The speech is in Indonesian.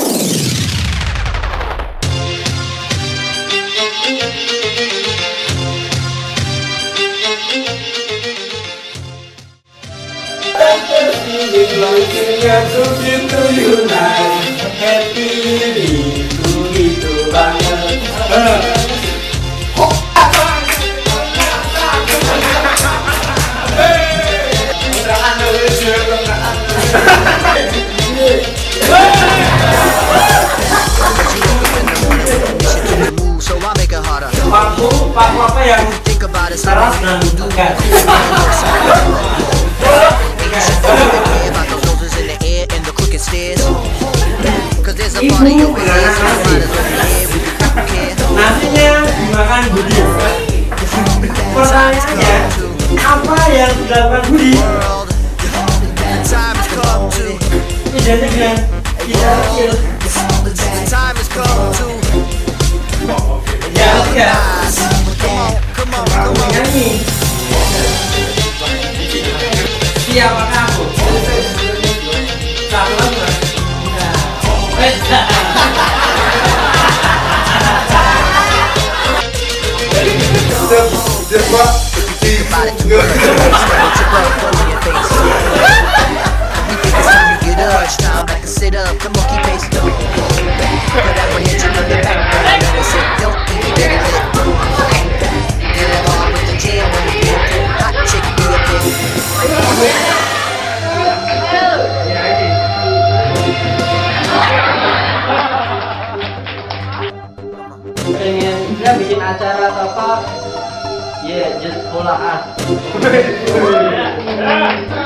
Gitu banget. So I make it harder. Paku apa yang Think about it. keras dan tegas. About those noses in the air and the crooked stairs. Cause there's a part of you in here, so you might as well be here with the care. Nasinya dimakan Budi. Pertanyaannya, apa yang dilakukan Budi? World, time has come to. Idenya dengan ide kecil. The time has come to. Ya, ya. Come on. Nyanyi. Siapa kamu? Satu lagi. About it too much. Put your butt full in your face. You think it's time you get up? Time back and sit up. Come on, keep pace. Put that one hit you in the back. Let it sit. Don't even get it lit. Get it hard with the jam when you feel good. Hot chick be a pig. Pengen dia bikin acara atau apa? Yeah, just follow us.